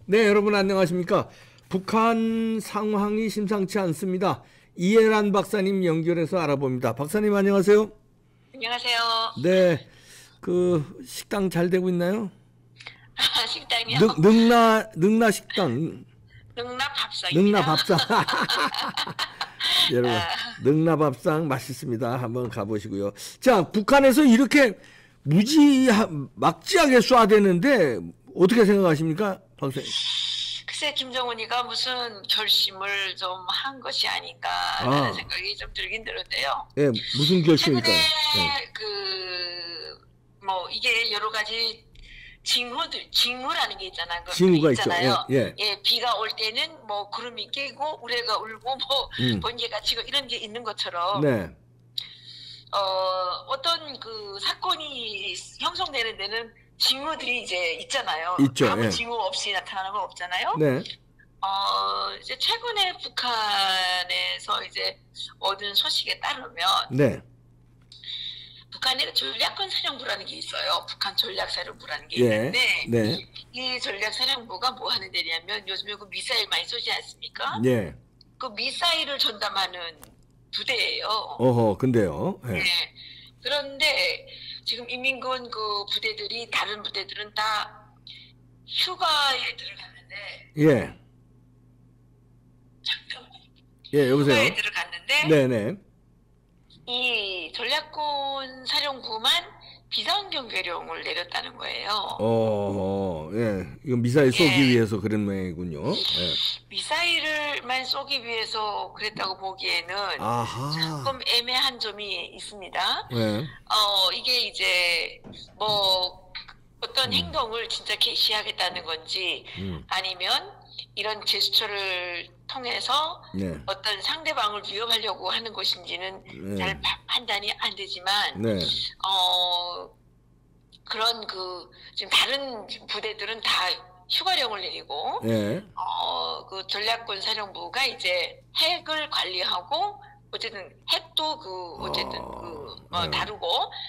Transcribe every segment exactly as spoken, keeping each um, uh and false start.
네, 여러분 안녕하십니까? 북한 상황이 심상치 않습니다. 이해란 박사님 연결해서 알아봅니다. 박사님 안녕하세요. 안녕하세요. 네, 그 식당 잘 되고 있나요? 식당이요? 능, 능나 능나 식당. 능나 밥상입니다. 능나 밥상. 여러분, 능나 밥상 맛있습니다. 한번 가보시고요. 자, 북한에서 이렇게 무지 막지하게 쏴대는데 어떻게 생각하십니까, 박사님? 글쎄, 김정은이가 무슨 결심을 좀 한 것이 아닌가라는 아. 생각이 좀 들긴 들었는데요. 예, 네, 무슨 결심일까요? 최근에 네. 그, 뭐, 이게 여러 가지 징후들, 징후라는 게 있잖아요. 그 징후가 있잖아요. 있죠. 예, 예. 예, 비가 올 때는 뭐 구름이 끼고 우레가 울고 뭐 음. 번개가 치고 이런 게 있는 것처럼 네. 어, 어떤 그 사건이 형성되는 데는 징후들이 이제 있잖아요. 있죠, 아무 예. 징후 없이 나타나는 건 없잖아요. 네. 어, 이제 최근에 북한에서 이제 얻은 소식에 따르면 네. 북한에 전략권 사령부라는 게 있어요. 북한 전략사령부라는 게 예. 있는데 네. 이 전략사령부가 뭐 하는 데냐면 요즘에 그 미사일 많이 쏘지 않습니까? 예. 그 미사일을 전담하는 부대예요. 어허, 근데요. 예. 네. 그런데 지금 인민군 그 부대들이 다른 부대들은 다 휴가에 들어갔는데 예. 잠깐만. 예, 여보세요. 휴가에 들어갔는데 네네. 이 전략군 사령부만 비상경계령을 내렸다는 거예요. 어, 예. 이건 미사일 쏘기 예. 위해서 그런 모양이군요. 예. 미사일을만 쏘기 위해서 그랬다고 보기에는 아하. 조금 애매한 점이 있습니다. 예. 어, 이게 이제 뭐 어떤 음. 행동을 진짜 개시하겠다는 건지 음. 아니면 이런 제스처를 통해서 네. 어떤 상대방을 위협하려고 하는 것인지는 네. 잘 파- 판단이 안 되지만 네. 어 그런 그 지금 다른 부대들은 다 휴가령을 내리고 예. 어 그 전략군 사령부가 이제 핵을 관리하고 어쨌든 핵도 그 어쨌든 어, 그 뭐 네. 다루고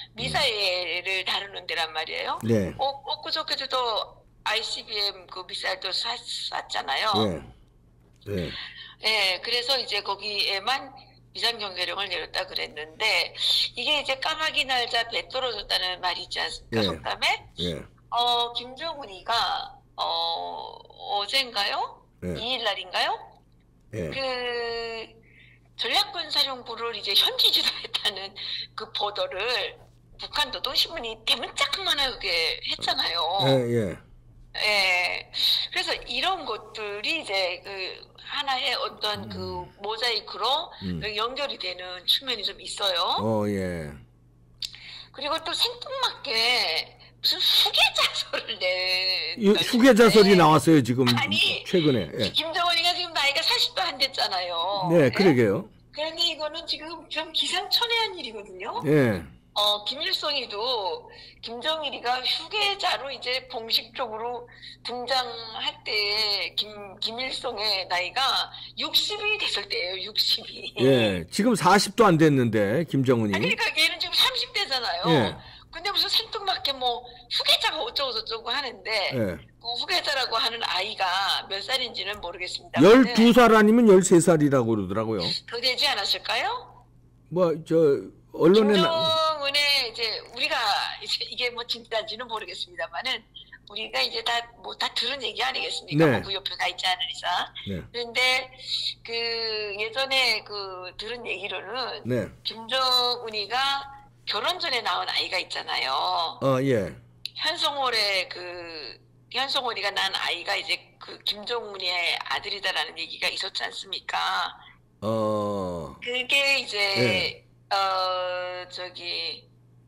미사일을 다루는 데란 말이에요. 네. 어, 엊그저께도 또 아이씨비엠 그 미사일도 쐈, 쐈잖아요. 예. 예. 예, 그래서 이제 거기에만 비상경계령을 내렸다 그랬는데 이게 이제 까마귀 날자 배 떨어졌다는 말이 있지 않습니까? 예. 속담에 예. 어 김정은이가 어 어젠가요? 예. 이 일 날인가요? 예. 그 전략군 사령부를 이제 현지 지도했다는 그 보도를 북한 노동신문이 대문짝만하게 했잖아요. 예. 예. 예. 그래서 이런 것들이 이제 그 하나의 어떤 그 모자이크로 음. 그 연결이 되는 측면이 좀 있어요. 어, 예. 그리고 또 생뚱맞게 무슨 후계자설을 내. 이 후계자설이 나왔어요, 지금. 아니, 최근에. 예. 김정은이가 지금 나이가 사십도 안 됐잖아요. 네, 예? 그러게요. 그런데 이거는 지금 좀 기상천외한 일이거든요. 예. 어, 김일성이도 김정일이가 후계자로 이제 공식적으로 등장할 때 김, 김일성의 나이가 육십이 됐을 때예요, 육십이. 예. 지금 사십도 안 됐는데, 김정은이. 아니, 그러니까 걔는 지금 삼십 대잖아요. 예. 근데 무슨 생뚱맞게 뭐 후계자가 어쩌고 저쩌고 하는데 예. 그 후계자라고 하는 아이가 몇 살인지는 모르겠습니다. 열두 살 아니면 열세 살이라고 그러더라고요. 더 되지 않았을까요? 뭐, 저, 언론에. 나... 김정은의 이제 우리가 이제 이게 뭐 진짜인지는 모르겠습니다만은 우리가 이제 다 뭐 다 들은 얘기 아니겠습니까? 네. 뭐 그 옆에 가 있지 않은 이상. 네. 그런데 그 예전에 그 들은 얘기로는 네. 김정은이가 결혼 전에 낳은 아이가 있잖아요. 어, 예. 현송월에 그 현송월이가 낳은 아이가 이제 그 김정은이의 아들이다라는 얘기가 있었지 않습니까? 어. 그게 이제 네. 어 저기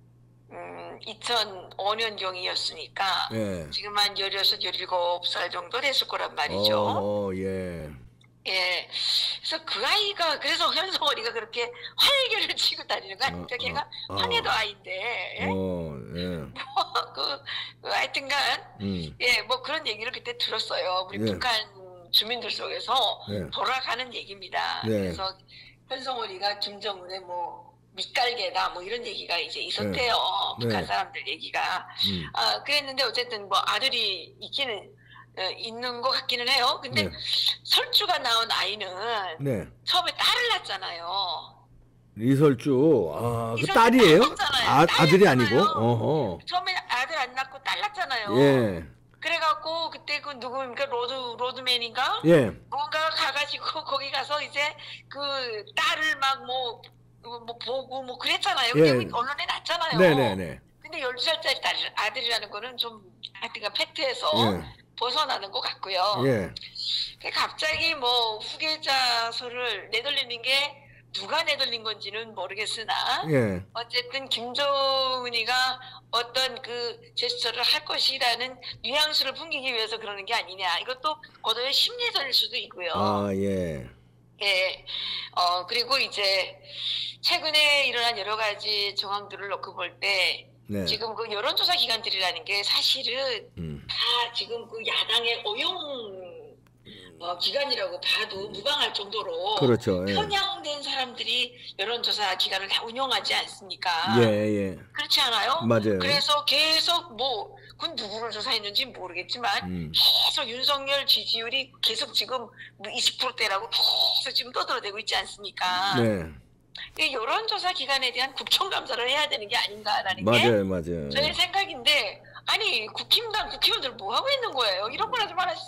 음 이천오 년경이었으니까 예. 지금 한 열여섯, 열일곱 살 정도 됐을 거란 말이죠. 어, 예. 예. 그래서 그 아이가 그래서 현송월이가 그렇게 활개를 치고 다니는 거 아닙니까? 어, 어, 걔가 어. 황해도 아이인데. 예? 어, 예. 그, 그 하여튼간 음. 예, 뭐 그런 얘기를 그때 들었어요. 우리 예. 북한 주민들 속에서 예. 돌아가는 얘기입니다. 네. 그래서 현성월이가 김정은의 뭐 밑갈개다 뭐 이런 얘기가 이제 있었대요. 네. 북한 네. 사람들 얘기가. 음. 아, 그랬는데 어쨌든 뭐 아들이 있기는 어, 있는 것 같기는 해요. 근데 네. 설주가 낳은 아이는 네. 처음에 딸을 낳았잖아요. 이설주. 아, 그 이설주 딸이에요? 딸 낳았잖아요. 아, 아들이 딸이었잖아요. 아니고? 어허. 처음에 아들 안 낳고 딸 낳았잖아요. 예. 그래갖고 그때 그 누구입니까? 로드 로드맨인가? 예. 뭔가 가가지고 거기 가서 이제 그 딸을 막 뭐 뭐 보고 뭐 그랬잖아요. 예. 근데 언론에 났잖아요. 네네네. 근데 열두 살짜리 딸, 아들이라는 거는 좀 하여튼 팩트에서 예. 벗어나는 것 같고요. 예. 갑자기 뭐 후계자설을 내돌리는 게 누가 내돌린 건지는 모르겠으나 예. 어쨌든 김정은이가 어떤 그 제스처를 할 것이라는 뉘앙스를 풍기기 위해서 그러는 게 아니냐. 이것도 고도의 심리전일 수도 있고요. 아, 예. 예. 어, 그리고 이제 최근에 일어난 여러 가지 정황들을 놓고 볼 때 네. 지금 그 여론조사 기관들이라는 게 사실은 음. 다 지금 그 야당의 어용 어, 기관이라고 봐도 무방할 정도로 그렇죠. 예. 편향된 사람들이 여론조사 기관을 다 운영하지 않습니까? 예, 예. 그렇지 않아요? 맞아요. 그래서 계속 뭐 그 누구를 조사했는지 모르겠지만 음. 계속 윤석열 지지율이 계속 지금 이십 퍼센트대라고 계속 지금 떠들어대고 있지 않습니까? 네. 이 여론조사 기관에 대한 국정감사를 해야 되는 게 아닌가라는 맞아요, 게 맞아요. 저의 생각인데 아니 국힘당 국회의원들 뭐 하고 있는 거예요? 이런 거나 좀 하나씩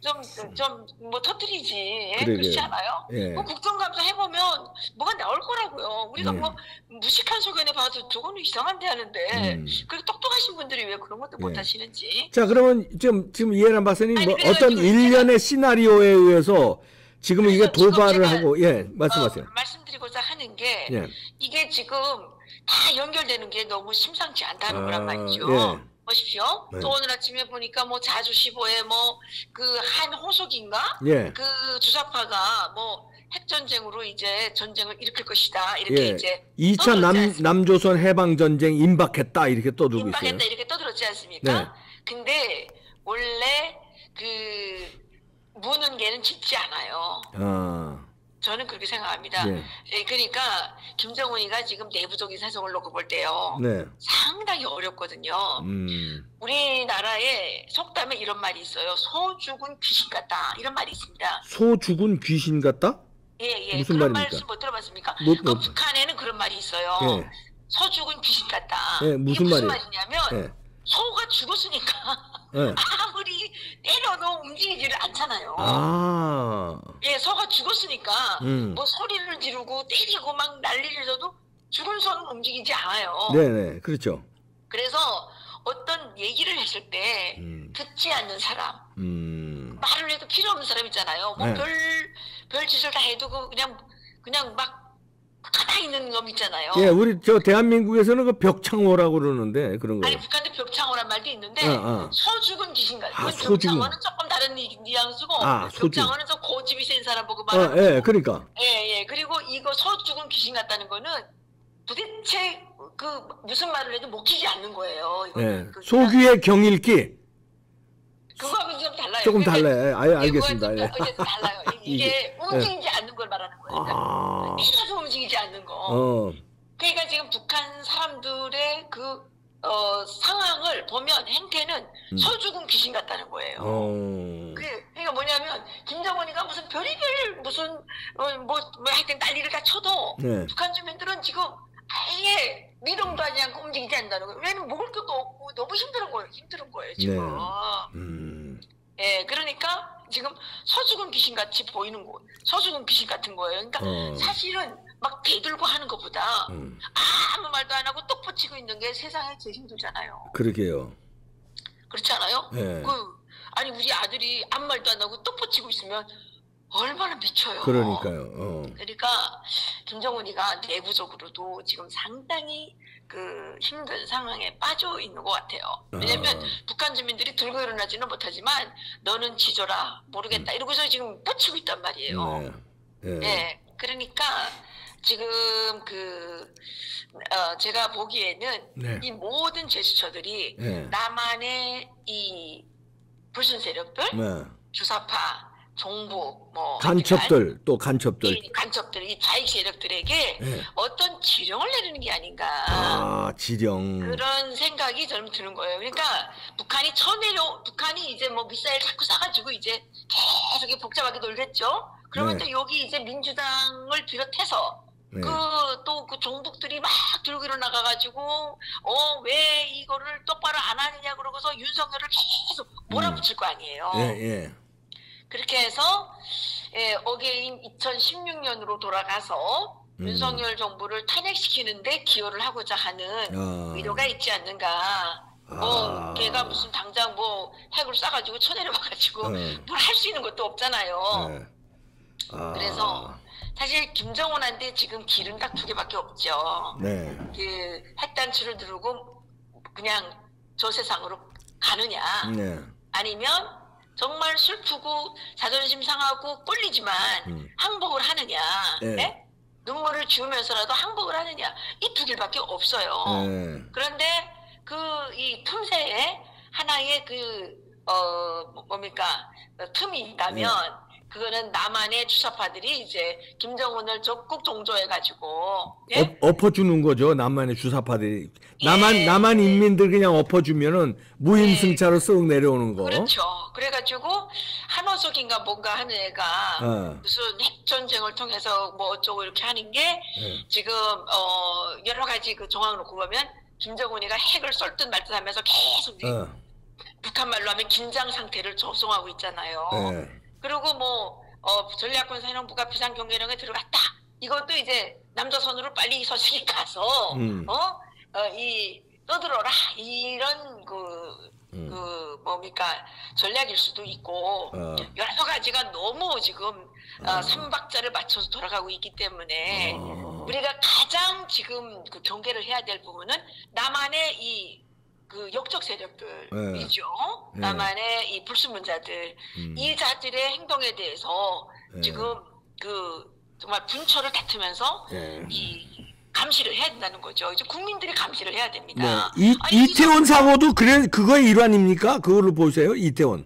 좀좀 뭐 터뜨리지. 예? 그러게요. 그렇지 않아요? 예. 뭐 국정감사 해보면 뭐가 나올 거라고요. 우리가 네. 뭐 무식한 소견에 봐도 저거는 이상한데 하는데 음. 그리고 똑똑하신 분들이 왜 그런 것도 예. 못 하시는지. 자, 그러면 지금, 지금 이해란 박사님, 아니, 뭐 그래가지고 어떤 일련의 시나리오에 의해서 지금 이게 그래서 지금 도발을 제가, 하고, 예, 말씀하세요. 어, 말씀드리고자 하는 게 예. 이게 지금 다 연결되는 게 너무 심상치 않다는 아, 거란 말이죠. 예. 보십시오. 네. 또 오늘 아침에 보니까 뭐 자주시보에 뭐 그 한 호속인가? 예. 그 주사파가 뭐 핵전쟁으로 이제 전쟁을 일으킬 것이다. 이렇게 예. 이제 이 차 떠들었지 남, 않습니까? 남조선 해방전쟁 임박했다. 이렇게 떠들고 있어요. 임박했다 이렇게 떠들었지 않습니까? 네. 근데 원래 그 무는 개는 짖지 않아요. 아, 저는 그렇게 생각합니다. 네. 예, 그러니까 김정은이가 지금 내부적인 사정을 놓고 볼 때요. 네. 상당히 어렵거든요. 음, 우리나라에 속담에 이런 말이 있어요. 소 죽은 귀신 같다. 이런 말이 있습니다. 소 죽은 귀신 같다? 예, 예. 무슨 그런 말입니까? 말씀 못 들어봤습니까? 뭐, 그 뭐. 북한에는 그런 말이 있어요. 예. 소 죽은 귀신 같다. 예, 이게 무슨 무슨 말이에요? 말이냐면 예. 소가 죽었으니까 예. 아무리 때려도 움직이지를 않잖아요. 아, 예, 소가 죽었으니까 음. 뭐 소리를 지르고 때리고 막 난리를 져도 죽은 소는 움직이지 않아요. 네네, 그렇죠. 그래서 어떤 얘기를 했을 때 음. 듣지 않는 사람, 음, 말을 해도 필요 없는 사람 있잖아요. 뭐 네. 별, 별 짓을 다 해도 그 그냥 그냥 막 가만히 있는 놈 있잖아요. 예, 우리 저 대한민국에서는 그 벽창호라고 그러는데 그런 거. 아니 북한도 벽창호란 말도 있는데 어, 어. 소 죽은 귀신 같은. 아, 그 소 죽은. 벽창호는 조금 다른 뉘- 뉘앙스고 아, 소 죽은. 벽창호는 좀 고집이 센 사람 보고 어, 말하는 예, 거고. 그러니까. 예, 예. 그리고 이거 소 죽은 귀신 같다는 거는 도대체 그 무슨 말을 해도 먹히지 않는 거예요. 예, 이거는. 그 소귀의 경읽기 그거하고는 좀 달라요. 조금 근데 달라요. 아예 알겠습니다. 이거는 예. 좀 어쨌든 달라요. 이게 이게, 움직이지 않는 걸 말하는 거예요. 그러니까 아, 이라도 움직이지 않는 거. 어, 그러니까 지금 북한 사람들의 그 어, 상황을 보면 행태는 음. 소 죽은 귀신 같다는 거예요. 어, 그, 그러니까 뭐냐면 김정은이가 무슨 별의별 무슨 어, 뭐, 뭐 하여튼 난리를 다 쳐도 네. 북한 주민들은 지금 아예 미동도 하지 않고 움직이지 않는다는 거예요. 왜냐면 먹을 것도 없고 너무 힘든 거예요. 힘든 거예요 지금. 네. 음, 예, 그러니까 지금 소 죽은 귀신 같이 보이는 거, 소 죽은 귀신 같은 거예요. 그러니까 어. 사실은 막 대들고 하는 것보다 음, 아무 말도 안 하고 떡 붙이고 있는 게 세상에 제일 힘들잖아요. 그러게요. 그렇지 않아요? 예. 그 아니 우리 아들이 아무 말도 안 하고 떡 붙이고 있으면 얼마나 미쳐요. 그러니까요. 어. 그러니까 김정은이가 내부적으로도 지금 상당히 그 힘든 상황에 빠져 있는 것 같아요. 왜냐면 아. 북한 주민들이 들고 일어나지는 못하지만 너는 지져라 모르겠다 이러고서 지금 뻗치고 있단 말이에요. 네. 예. 네, 그러니까 지금 그 어, 제가 보기에는 네. 이 모든 제스처들이 네. 남한의 이 불순 세력들, 네. 주사파, 정부, 뭐 간첩들 또 간첩들. 이 간첩들, 이 좌익 세력들에게 네. 어떤 지령을 내리는 게 아닌가. 아, 지령. 그런 생각이 저는 드는 거예요. 그러니까 북한이 쳐내려, 북한이 이제 뭐 미사일 자꾸 쏴가지고 이제 계속 복잡하게 놀겠죠. 그러면 네. 또 여기 이제 민주당을 비롯해서 네. 그 또 그 종북들이 막 들고 일어나가가지고 어 왜 이거를 똑바로 안 하느냐 그러고서 윤석열을 계속 몰아붙일 거 아니에요. 예, 예. 그렇게 해서 예, 어게인 이천십육 년으로 돌아가서 음. 윤석열 정부를 탄핵시키는데 기여를 하고자 하는 아. 의도가 있지 않는가. 뭐 아. 걔가 무슨 당장 뭐 핵을 쏴가지고 쳐내려와가지고 네. 뭘 할 수 있는 것도 없잖아요. 네. 아. 그래서 사실 김정은한테 지금 길은 딱 두 개밖에 없죠. 네. 그 핵단추를 누르고 그냥 저 세상으로 가느냐, 네. 아니면 정말 슬프고 자존심 상하고 꿀리지만 음. 항복을 하느냐, 네. 네? 눈물을 지우면서라도 항복을 하느냐, 이 두 길밖에 없어요. 네. 그런데 그 이 틈새에 하나의 그 어 뭡니까 틈이 있다면 그거는 남한의 주사파들이 이제 김정은을 적극 종조해가지고 예? 엎, 엎어주는 거죠. 남한의 주사파들이. 남한 예. 남한 인민들 그냥 엎어주면은 무임승차로 쓱 내려오는 거. 그렇죠. 그래가지고 한호석인가 뭔가 하는 애가 어. 무슨 핵 전쟁을 통해서 뭐 어쩌고 이렇게 하는 게 네. 지금 어 여러 가지 그 정황을 놓고 보면 김정은이가 핵을 쏠 듯 말 듯 하면서 계속 어. 북한 말로 하면 긴장 상태를 조성하고 있잖아요. 네. 그리고 뭐 어, 전략군 사령부가 비상경계령에 들어갔다. 이것도 이제 남조선으로 빨리 서식이 가서 음. 어? 어, 이 떠들어라 이런 그, 음. 그 뭡니까 전략일 수도 있고 어. 여러 가지가 너무 지금 어, 삼박자를 맞춰서 돌아가고 있기 때문에 어. 우리가 가장 지금 그 경계를 해야 될 부분은 남한의 이 그 역적 세력들이죠. 네. 남한의 이 불순문자들, 음. 이 자들의 행동에 대해서 네. 지금 그 정말 분철을 다투면서 네. 이 감시를 해야 된다는 거죠. 이제 국민들이 감시를 해야 네. 됩니다. 이, 아니, 이태원 사고도 그래 그거의 일환입니까? 그걸로 보세요. 이태원.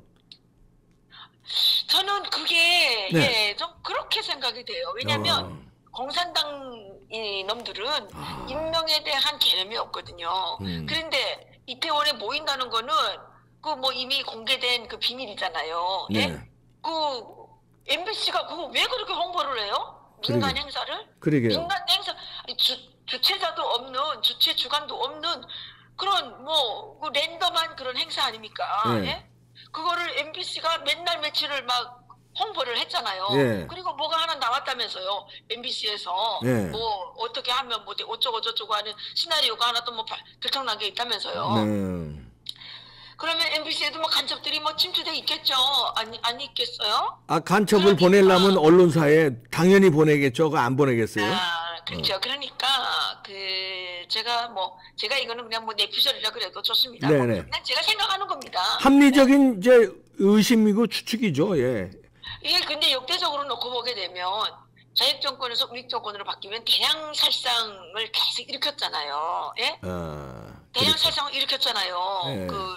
저는 그게 네. 예, 좀 그렇게 생각이 돼요. 왜냐하면 어. 공산당 이 놈들은 아. 인명에 대한 개념이 없거든요. 음. 그런데 이태원에 모인다는 거는 그 뭐 이미 공개된 그 비밀이잖아요. 네. 예? 그 엠비씨가 그거 왜 그렇게 홍보를 해요? 민간 그러게. 행사를? 그러게요. 민간 행사 아니, 주, 주최자도 없는 주최 주관도 없는 그런 뭐 그 랜덤한 그런 행사 아닙니까? 네. 예? 그거를 엠비씨가 맨날 며칠을 막 홍보를 했잖아요. 예. 그리고 뭐가 하나 나왔다면서요. 엠비씨에서 예. 뭐 어떻게 하면 뭐 어쩌고 저쩌고 하는 시나리오가 하나 또 뭐 들통난 게 있다면서요. 네. 그러면 엠비씨에도 뭐 간첩들이 뭐 침투돼 있겠죠. 아니 아니 있겠어요? 아 간첩을 그러니까. 보내려면 언론사에 당연히 보내겠죠. 그거 안 보내겠어요? 아 그렇죠. 그러니까 그 제가 뭐 제가 이거는 그냥 뭐 내피셜이라 그래도 좋습니다. 네네. 뭐 그냥 제가 생각하는 겁니다. 합리적인 이제 의심이고 추측이죠. 예. 이게 근데 역대적으로 놓고 보게 되면 좌익 정권에서 우익 정권으로 바뀌면 대량 살상을 계속 일으켰잖아요. 예? 아, 대량 그렇죠. 살상을 일으켰잖아요. 네. 그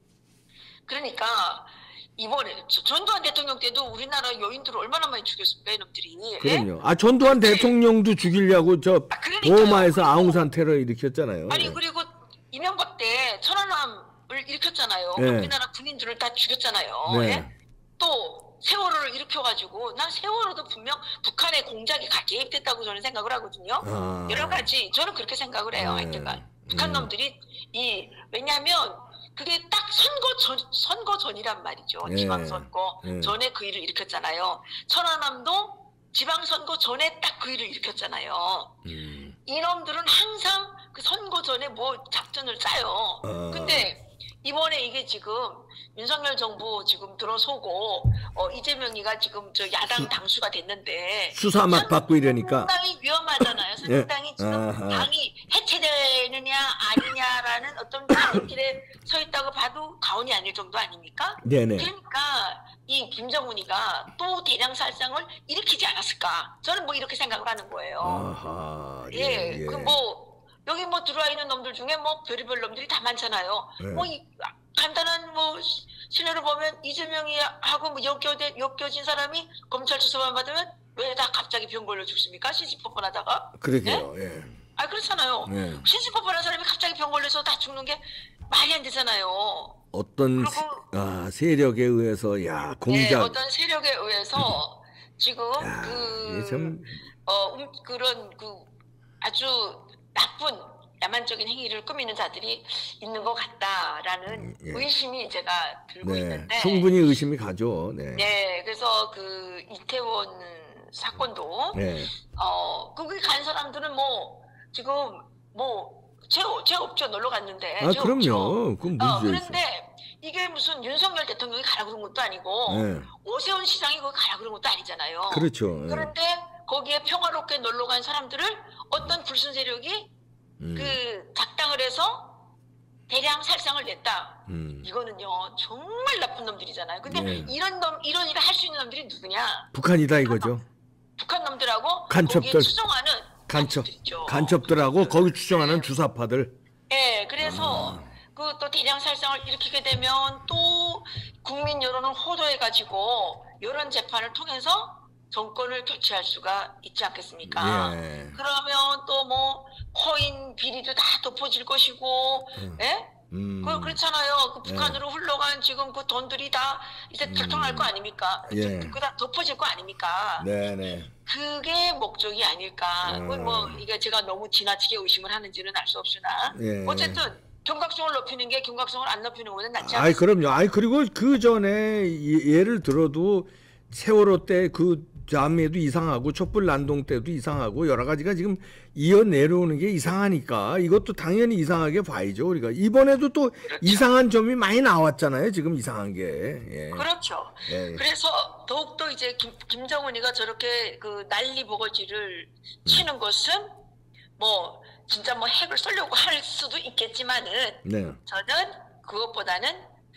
그러니까 이번에 저- 전두환 대통령 때도 우리나라 여인들을 얼마나 많이 죽였습니까, 이놈들이. 예? 그럼요. 아 전두환 대통령도 죽이려고 저 아, 그러니까요. 보마에서 그리고- 아웅산 테러 일으켰잖아요. 아니 예. 그리고 이명박 때 천안함을 일으켰잖아요. 네. 우리나라 군인들을 다 죽였잖아요. 네. 예? 또 세월호를 일으켜가지고 난 세월호도 분명 북한의 공작이 가- 개입됐다고 저는 생각을 하거든요. 아. 여러 가지 저는 그렇게 생각을 해요. 네. 하여튼간 북한 음. 놈들이 이 왜냐하면 그게 딱 선거 전 선거 전이란 말이죠. 네. 지방선거 네. 전에 그 일을 일으켰잖아요. 천안함도 지방선거 전에 딱 그 일을 일으켰잖아요. 음. 이놈들은 항상 그 선거 전에 뭐 작전을 짜요. 어. 근데 이번에 이게 지금 윤석열 정부 지금 들어서고 어, 이재명이가 지금 저 야당 당수가 됐는데 수사 막 받고 이러니까. 상당히 위험하잖아요. 예. 상당히 지금 아하. 당이 해체되느냐 아니냐라는 어떤 길에 서 있다고 봐도 가온이 아닐 정도 아닙니까? 네네. 그러니까 이 김정은이가 또 대량 살상을 일으키지 않았을까? 저는 뭐 이렇게 생각을 하는 거예요. 아하. 예, 예. 예. 그 뭐 여기 뭐 들어와 있는 놈들 중에 뭐 별의별 놈들이 다 많잖아요. 네. 뭐 이, 간단한 뭐 신뢰를 보면 이재명이 하고 뭐 엮여진, 엮여진 사람이 검찰 수사만 받으면 왜 다 갑자기 병 걸려 죽습니까? 시시뻔뻔하다가. 그러게요. 네? 예. 아 그렇잖아요. 네. 시시뻔뻔한 사람이 갑자기 병 걸려서 다 죽는 게 말이 안 되잖아요. 어떤 그리고, 세, 아, 세력에 의해서 야 공작. 네, 어떤 세력에 의해서 지금 야, 그 이게 참 어, 음, 그런 그 아주 나쁜 야만적인 행위를 꾸미는 자들이 있는 것 같다라는 예. 의심이 제가 들고 네, 있는데. 충분히 의심이 가죠. 네. 네, 그래서 그 이태원 사건도 네. 어 거기 간 사람들은 뭐 지금 뭐죄 죄 없죠. 놀러 갔는데. 아 죄 그럼요. 없죠. 그건 어, 문제 있어. 그런데 이게 무슨 윤석열 대통령이 가라 그런 것도 아니고 네. 오세훈 시장이 거기 가라 그런 것도 아니잖아요. 그렇죠. 네. 그런데 거기에 평화롭게 놀러 간 사람들을 어떤 불순 세력이 음. 그 작당을 해서 대량 살상을 냈다. 음. 이거는요 정말 나쁜 놈들이잖아요. 근데 네. 이런 놈 이런 일을 할 수 있는 놈들이 누구냐? 북한이다 이거죠. 북한 놈들하고 간첩들. 거기에 추종하는 간첩 간첩들이죠. 간첩들하고 거기 추정하는 주사파들. 예, 그래서 아. 그 또 대량 살상을 일으키게 되면 또 국민 여론을 호도해가지고 여론 재판을 통해서 정권을 교체할 수가 있지 않겠습니까? 예. 그러면 또 뭐 코인 비리도 다 덮어질 것이고, 음. 예? 음. 그 그렇잖아요. 그 북한으로 흘러간 지금 그 돈들이 다 이제 들통날 거 아닙니까? 예. 그다 덮어질 거 아닙니까? 네네. 그게 목적이 아닐까. 음. 그건 뭐 이게 제가 너무 지나치게 의심을 하는지는 알 수 없으나 예. 어쨌든 경각성을 높이는 게 경각성을 안 높이는 것은 낫지 아이 않습니까? 그럼요. 아이 그리고 그 전에 예- 예를 들어도 세월호 때 그 잠에도 이상하고 촛불 난동 때도 이상하고 여러 가지가 지금 이어 내려오는 게 이상하니까 이것도 당연히 이상하게 봐야죠. 우리가 이번에도 또 그렇죠. 이상한 점이 많이 나왔잖아요. 지금 이상한 게. 예. 그렇죠. 예. 그래서 더욱더 이제 김, 김정은이가 저렇게 그 난리 보거지를 치는 것은 뭐 진짜 뭐 핵을 쏠려고 할 수도 있겠지만은 네. 저는 그것보다는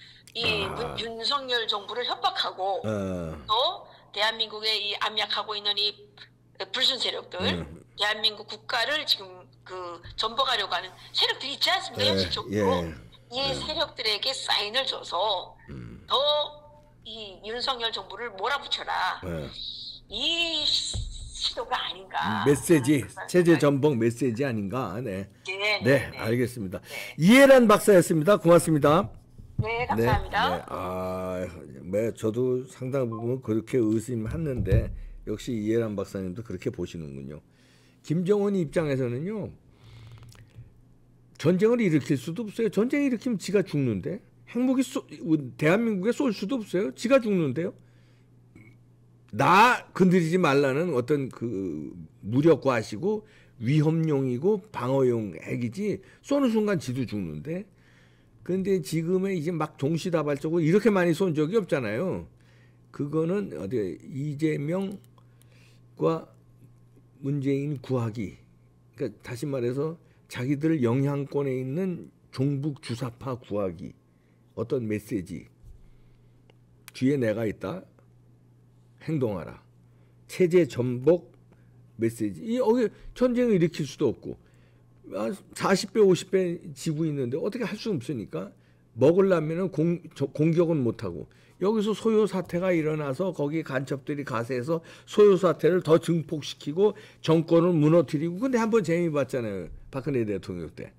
이 아. 문- 윤석열 정부를 협박하고 어. 또 대한민국에 이 압력하고 있는 이 불순 세력들, 음. 대한민국 국가를 지금 그 전복하려고 하는 세력들이 있지 않습니까? 예, 현실적으로 예. 이 세력들에게 사인을 줘서 음. 더 이 윤석열 정부를 몰아붙여라. 예. 이 시- 시도가 아닌가. 메시지, 그런 체제 생각이- 전복 메시지 아닌가. 네. 네, 네, 네, 네. 알겠습니다. 네. 이해란 박사였습니다. 고맙습니다. 네, 감사합니다. 네, 네. 아, 네, 저도 상당 부분 그렇게 의심했는데 역시 이해란 박사님도 그렇게 보시는군요. 김정은 입장에서는요, 전쟁을 일으킬 수도 없어요. 전쟁 일으키면 지가 죽는데, 핵무기 쏘, 대한민국에 쏠 수도 없어요. 지가 죽는데요. 나 건드리지 말라는 어떤 그 무력화하시고 위험용이고 방어용 핵이지 쏘는 순간 지도 죽는데. 근데 지금의 이제 막 동시다발적으로 이렇게 많이 쏜 적이 없잖아요. 그거는 어디 이재명과 문재인 구하기. 그러니까 다시 말해서 자기들 영향권에 있는 종북 주사파 구하기. 어떤 메시지. 뒤에 내가 있다. 행동하라. 체제 전복 메시지. 이 여기 전쟁을 일으킬 수도 없고 사십 배 오십 배 지고 있는데 어떻게 할 수 없으니까 먹으려면 공, 저, 공격은 못하고 여기서 소요 사태가 일어나서 거기 간첩들이 가세해서 소요 사태를 더 증폭시키고 정권을 무너뜨리고. 근데 한번 재미 봤잖아요. 박근혜 대통령 때.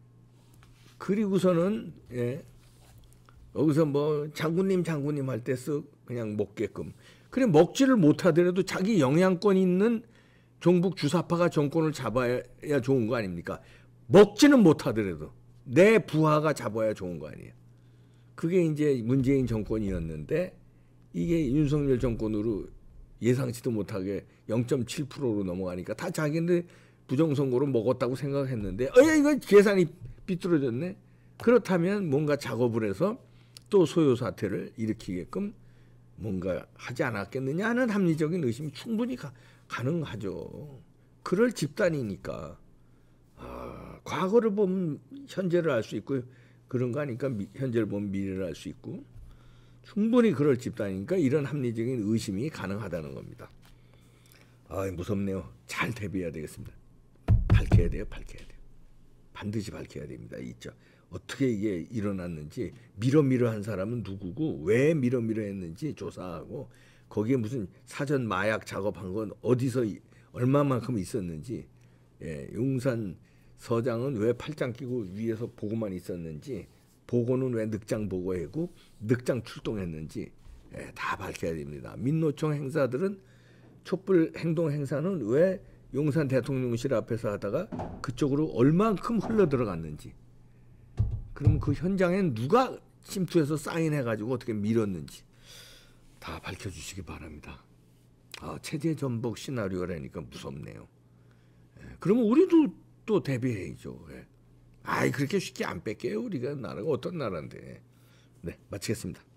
그리고서는 예, 여기서 뭐 장군님 장군님 할 때 쓱 그냥 먹게끔. 그래 먹지를 못하더라도 자기 영향권 있는 종북 주사파가 정권을 잡아야 좋은 거 아닙니까? 먹지는 못하더라도 내 부하가 잡아야 좋은 거 아니에요. 그게 이제 문재인 정권이었는데 이게 윤석열 정권으로 예상치도 못하게 영 점 칠 퍼센트로 넘어가니까 다 자기네 부정선거로 먹었다고 생각했는데 어 이거 계산이 삐뚤어졌네. 그렇다면 뭔가 작업을 해서 또 소요 사태를 일으키게끔 뭔가 하지 않았겠느냐 하는 합리적인 의심이 충분히 가, 가능하죠. 그럴 집단이니까. 아, 과거를 보면 현재를 알 수 있고 그런 거 아니까 미, 현재를 보면 미래를 알 수 있고 충분히 그럴 집단이니까 이런 합리적인 의심이 가능하다는 겁니다. 아, 무섭네요. 잘 대비해야 되겠습니다. 밝혀야 돼요. 밝혀야 돼요. 반드시 밝혀야 됩니다. 있죠. 어떻게 이게 일어났는지, 미러미러한 사람은 누구고 왜 미러미러했는지 조사하고, 거기에 무슨 사전 마약 작업한 건 어디서 얼마만큼 있었는지, 예, 용산 서장은 왜 팔짱 끼고 위에서 보고만 있었는지, 보고는 왜 늑장 보고하고 늑장 출동했는지, 예, 다 밝혀야 됩니다. 민노총 행사들은, 촛불 행동 행사는 왜 용산 대통령실 앞에서 하다가 그쪽으로 얼만큼 흘러 들어갔는지, 그럼 그 현장엔 누가 침투해서 사인해가지고 어떻게 밀었는지 다 밝혀주시기 바랍니다. 아, 체제 전복 시나리오라니까 무섭네요. 예, 그러면 우리도 또 대비해야죠. 예. 아이, 그렇게 쉽게 안 뺄게요. 우리가 나라가 어떤 나라인데. 네, 마치겠습니다.